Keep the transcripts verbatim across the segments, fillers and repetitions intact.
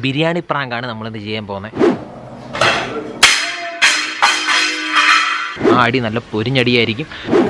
ബിരിയാണി പ്രാങ്കാണ് നമ്മളിന്ന് ചെയ്യാൻ പോകുന്നത്. ആ അടി നല്ല പൊരിഞ്ഞടിയായിരിക്കും.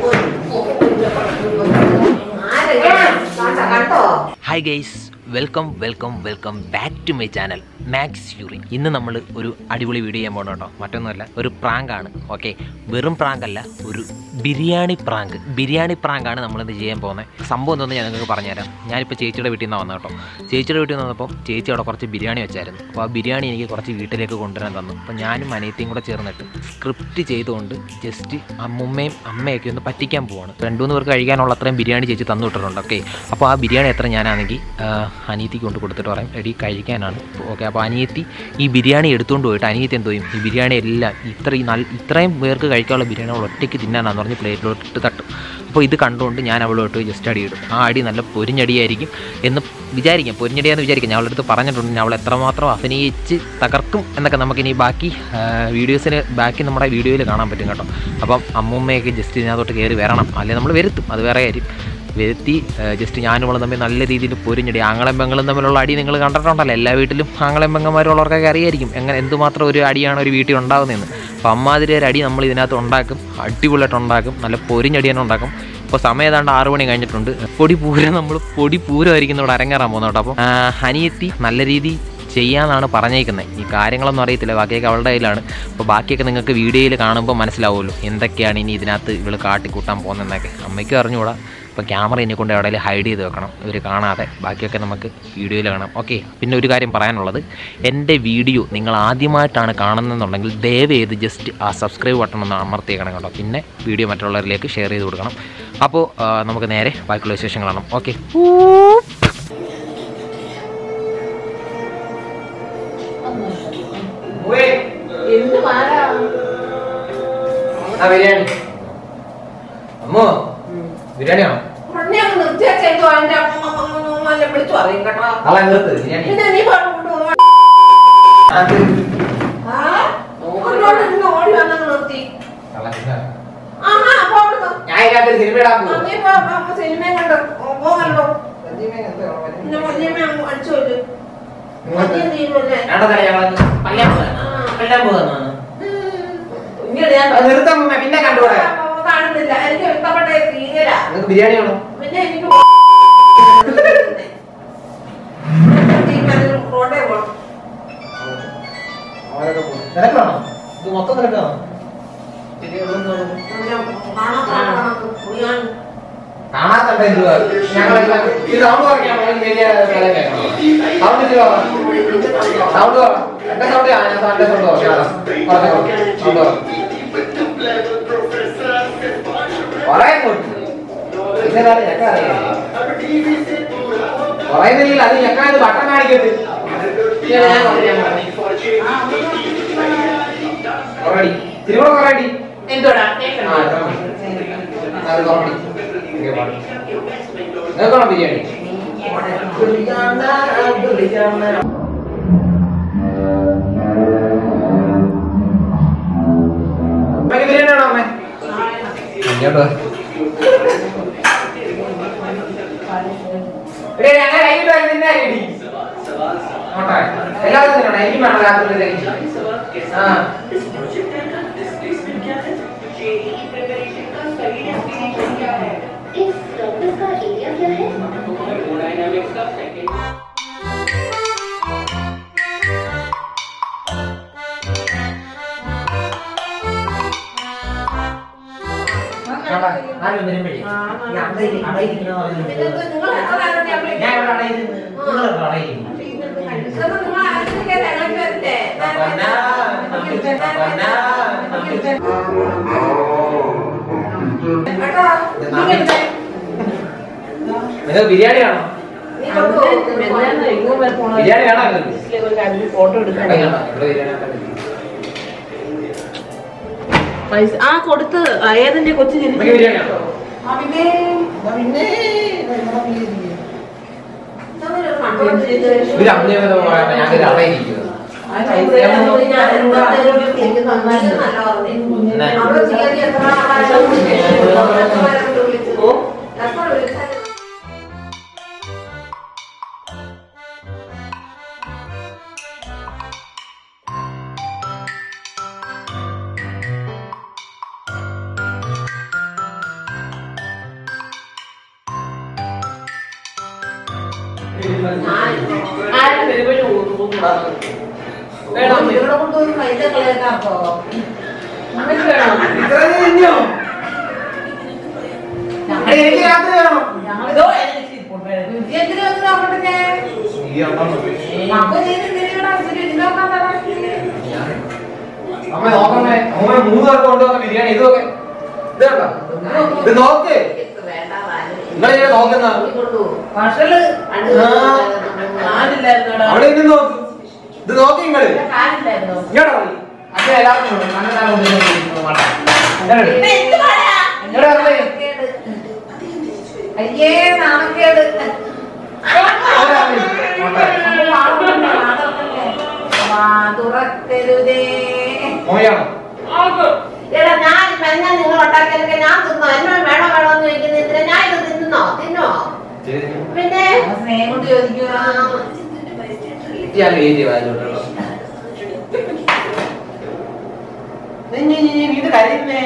Hi guys, welcome welcome welcome back to my channel Max Yuri. ഇന്ന് നമ്മൾ ഒരു അടിപൊളി വീഡിയോ ചെയ്യാൻ പോകണം കേട്ടോ. മറ്റൊന്നുമല്ല, ഒരു പ്രാങ്കാണ്. ഓക്കെ, വെറും പ്രാങ്ക് അല്ല, ഒരു ബിരിയാണി പ്രാങ്ക്. ബിരിയാണി പ്രാങ്കാണ് നമ്മളിന്ന് ചെയ്യാൻ പോകുന്നത്. സംഭവം എന്താണെന്ന് ഞാൻ നിങ്ങൾക്ക് പറഞ്ഞുതരാം. ഞാനിപ്പോൾ ചേച്ചിയുടെ വീട്ടിൽ നിന്നാണ് വന്നത് കേട്ടോ. ചേച്ചിയുടെ വീട്ടിൽ നിന്ന് വന്നപ്പോൾ ചേച്ചി അവിടെ കുറച്ച് ബിരിയാണി വെച്ചായിരുന്നു. അപ്പോൾ ആ ബിരിയാണി എനിക്ക് കുറച്ച് വീട്ടിലേക്ക് കൊണ്ടുവരാൻ തന്നു. അപ്പോൾ ഞാനും അനിയത്തിയും കൂടെ ചേർന്നിട്ട് സ്ക്രിപ്റ്റ് ചെയ്തുകൊണ്ട് ജസ്റ്റ് അമ്മുമ്മയും അമ്മയൊക്കെ ഒന്ന് പറ്റിക്കാൻ പോവാണ്. രണ്ട് മൂന്ന് പേർക്ക് കഴിക്കാനുള്ള അത്രയും ബിരിയാണി ചേച്ചി തന്നു വിട്ടിട്ടുണ്ട്. ഓക്കെ, അപ്പോൾ ആ ബിരിയാണി എത്ര ഞാനാണെങ്കിൽ അനിയത്തിക്ക് കൊണ്ട് കൊടുത്തിട്ട് പറയും, എടി കഴിക്കാനാണ്. ഓക്കെ, അപ്പോൾ അനിയത്തി ഈ ബിരിയാണി എടുത്തുകൊണ്ട് പോയിട്ട് അനിയത്തി എന്ത് ചെയ്യും, ഈ ബിരിയാണി എല്ലാം ഇത്രയും നല്ല ഇത്രയും പേർക്ക് കഴിക്കാനുള്ള ബിരിയാണി അവൾ ഒറ്റയ്ക്ക് തിന്നാനാന്ന് പറഞ്ഞ് പ്ലേറ്റിലോട്ട് തട്ടും. അപ്പോൾ ഇത് കണ്ടുകൊണ്ട് ഞാൻ അവളോട്ട് ജസ്റ്റ് അടി ഇടും. ആ അടി നല്ല പൊരിഞ്ഞടിയായിരിക്കും എന്ന് വിചാരിക്കാം, പൊരിഞ്ഞടിയാന്ന് വിചാരിക്കാം. ഞാൻ അവളുടെ അടുത്ത് പറഞ്ഞിട്ടുണ്ട്, ഞാൻ അവൾ എത്രമാത്രം അഭിനയിച്ച് തകർക്കും എന്നൊക്കെ നമുക്കിനി ബാക്കി വീഡിയോസിന് ബാക്കി നമ്മുടെ വീഡിയോയിൽ കാണാൻ പറ്റും കേട്ടോ. അപ്പം അമ്മൂമ്മയൊക്കെ ജസ്റ്റ് ഇതിനകത്തോട്ട് കയറി വരണം, അല്ലെങ്കിൽ നമ്മൾ വരുത്തും, അത് വേറെ കാര്യം. വരുത്തി ജസ്റ്റ് ഞാനും അവളും തമ്മിൽ നല്ല രീതിയിൽ പൊരിഞ്ഞടി. ആങ്ങളെയും പെങ്ങളും തമ്മിലുള്ള അടി നിങ്ങൾ കണ്ടിട്ടുണ്ടല്ലോ. എല്ലാ വീട്ടിലും ആങ്ങളെയും പെങ്ങന്മാരുള്ളവർക്കൊക്കെ അറിയായിരിക്കും എങ്ങനെ എന്തുമാത്രം ഒരു അടിയാണ് ഒരു വീട്ടിൽ ഉണ്ടാകുന്നതെന്ന്. അപ്പോൾ അമ്മാതിരി ഒരു അടി നമ്മൾ ഇതിനകത്ത് ഉണ്ടാക്കും, അടിപൊളിയായിട്ട് ഉണ്ടാക്കും, നല്ല പൊരിഞ്ഞടി തന്നെ ഉണ്ടാക്കും. ഇപ്പോൾ സമയം ഏതാണ്ട് ആറു മണി കഴിഞ്ഞിട്ടുണ്ട്. പൊടി പൂരം നമ്മൾ പൊടി പൂരമായിരിക്കും ഇവിടെ അരങ്ങേറാൻ പോകുന്നത് കേട്ടോ. അപ്പം അനിയത്തി നല്ല രീതി ചെയ്യാന്നാണ് പറഞ്ഞേക്കുന്നത്. ഈ കാര്യങ്ങളൊന്നും അറിയത്തില്ല, ബാക്കിയൊക്കെ അവളുടെ കയ്യിലാണ്. അപ്പോൾ ബാക്കിയൊക്കെ നിങ്ങൾക്ക് വീഡിയോയിൽ കാണുമ്പോൾ മനസ്സിലാവുമല്ലോ എന്തൊക്കെയാണ് ഇനി ഇതിനകത്ത് ഇവൾ കാട്ടിക്കൂട്ടാൻ പോകുന്നതെന്നൊക്കെ. അമ്മയ്ക്കും അറിഞ്ഞുകൂടാ. അപ്പോൾ ക്യാമറ എന്നെ കൊണ്ട് എവിടെയെങ്കിലും ഹൈഡ് ചെയ്ത് വെക്കണം, ഇവർ കാണാതെ. ബാക്കിയൊക്കെ നമുക്ക് വീഡിയോയിൽ കാണാം. ഓക്കെ, പിന്നെ ഒരു കാര്യം പറയാനുള്ളത്, എൻ്റെ വീഡിയോ നിങ്ങൾ ആദ്യമായിട്ടാണ് കാണുന്നതെന്നുണ്ടെങ്കിൽ ദയവ് ചെയ്ത് ജസ്റ്റ് ആ സബ്സ്ക്രൈബ് ബട്ടൺ ഒന്ന് അമർത്തിയേക്കണം കേട്ടോ. പിന്നെ വീഡിയോ മറ്റുള്ളവരിലേക്ക് ഷെയർ ചെയ്ത് കൊടുക്കണം. അപ്പോൾ നമുക്ക് നേരെ ബാക്കിയുള്ള വിശേഷങ്ങൾ കാണാം. ഓക്കെ, ബിരിയാണി അമ്മോ, ബിരിയാണിയാണോ? പിന്നെ കണ്ടുകൂടാ കാണുന്നില്ല. എനിക്ക് ഇഷ്ടപ്പെട്ട സീരിയലാ. ബിരിയാണിയാണോ? പിന്നെ എനിക്ക് റോഡേ പോകണം. തിരക്കാണോ? ഇത് മൊത്തം തിരക്കാണോ? കാണാത്തണ്ട ഞങ്ങൾ ഈ സൗണ്ട് കുറയ്ക്കാൻ വലിയ സൗണ്ട് സൗണ്ട് എന്റെ സൗണ്ട് ഞാൻ എന്റെ സൗണ്ട് കുറയ്ക്കാം. പറയുന്നില്ല, അത് ഞെക്കാൻ ബട്ടൺ കാണിക്കട്ട്. തിരുവോളം കുറയടി എന്തോടാ നിങ്ങൾക്കാണോ ബിരിയാണി? ബിരിയാണി ആണോ അമ്മേ? ഇങ്ങോട്ടോ എല്ലാവരും തിന്നണം. എനിക്ക് വേണം രാത്രി. ആ ബിരിയാണിയാണോ? ബിരിയാണിയാണോ? ഫോട്ടോ എടുക്കാൻ പൈസ ആ കൊടുത്ത് ഏതിന്റെ കൊച്ചു ബിരിയാണിയാണോ? അമ്മ നോക്കണേ അമ്മ മൂന്ന് പേർക്ക് കൊണ്ടുവന്ന ബിരിയാണി ഇതൊക്കെ ഇത് നോക്ക് നിങ്ങളിങ്ങനെ നോക്കുന്ന അവിടെ ഇനി നോക്ക് ഇത് നോക്കി നിങ്ങള് അയ്യേ നാണക്കേട് തുറക്കരുതേ എടാ ഞാൻ ഞാൻ നിങ്ങൾ ഉണ്ടാക്കിയൊക്കെ ഞാൻ തിന്നോ എന്നോട് വേണോ വേണോ എന്ന് ചോദിക്കുന്നതിന് ഞാൻ ഇത് തിന്നോ തിന്നോ പിന്നെ സ്നേഹം കൊണ്ട് ചോദിക്കുക ഇത് കരുന്നേ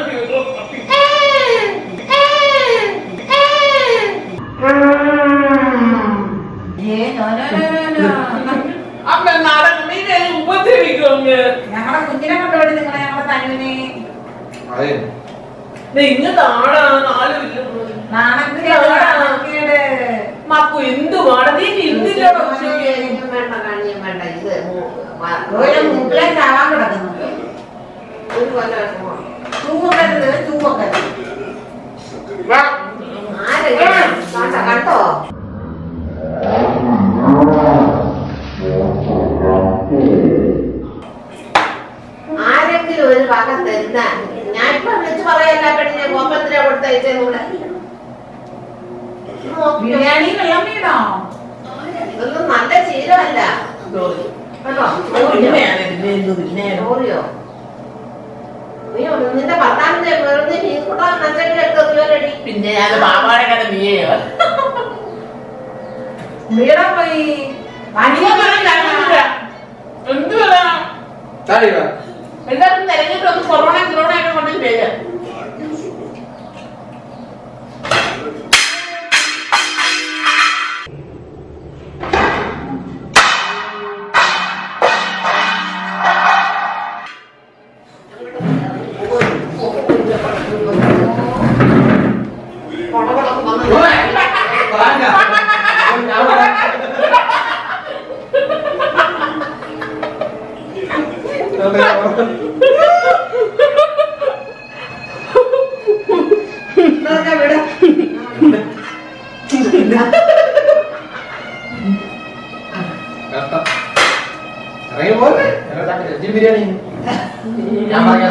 ഞങ്ങളെ കുഞ്ഞിനെ കൊണ്ടുപോയി നിങ്ങളെ ഞങ്ങളെ തനുവിനെ മക്കു എന്ത് വേണതീ വേണ്ട കാണിയും വേണ്ട ഇത് മുക്കിലെ ചാവാൻ കിടക്കുന്നു ചൂവക്കരുത് ചൂവക്കരുത് കണ്ടോ ആരെങ്കിലും ഒരു ഭാഗം തരുന്ന ഞാൻ ഇപ്പൊ വിളിച്ചു പറയല്ല പെണ്ണിനെ കോമ്പത്തിനെ കൊടുത്തയച്ചൂടെ ബിരിയാണി വെള്ളം വീണോ ഇതൊന്നും നല്ല ശീലമല്ല ഓറിയോ നിന്റെ ഭർത്താവിന്റെ വെറുതെ മീൻ കൂട്ടാൻ നന്നായിട്ട് എടുത്തോടി പിന്നെ ഞാൻ പാവാടെ കഥ മീയോ വീടാൻ പോയി എന്ത് പറയാ താടിയോ എല്ലാവർക്കും തെരഞ്ഞെടുപ്പ് ഒന്ന് കൊറോണ കൊറോണ ഒക്കെ കൊണ്ടിട്ട് പേര് ബിരിയാണി ഞാൻ പറയാ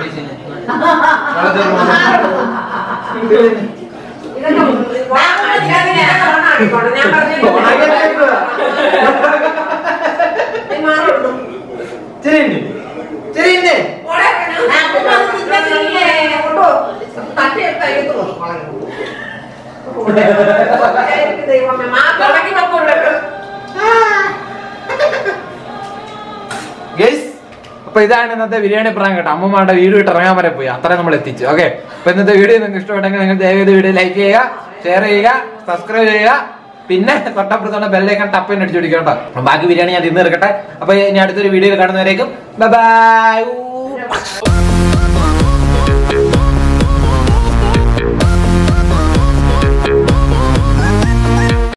അപ്പൊ ഇതാണ് ഇന്നത്തെ ബിരിയാണി പ്രാങ്ക് കേട്ടോ. അമ്മമാരുടെ വീഡിയോ ഇട്ട് ഇറങ്ങാൻ വരെ പോയി, അത്രയും നമ്മൾ എത്തിച്ചു. ഓക്കെ, അപ്പൊ ഇന്നത്തെ വീഡിയോ നിങ്ങൾക്ക് ഇഷ്ടപ്പെട്ടെങ്കിൽ നിങ്ങൾ ദയവേത് വീഡിയോ ലൈക്ക് ചെയ്യുക, ഷെയർ ചെയ്യുക, സബ്സ്ക്രൈബ് ചെയ്യുക, പിന്നെ തൊട്ടപ്പുറത്തുള്ള ബെല്ലൈക്കൺ ടപ്പിന് അടിച്ചു പിടിക്കണം കേട്ടോ. ബാക്കി ബിരിയാണി ഞാൻ തിന്ന് എടുക്കട്ടെ. അപ്പൊ ഇനി അടുത്തൊരു വീഡിയോയിൽ കാണുന്നവരേക്കും ബൈ ബൈ.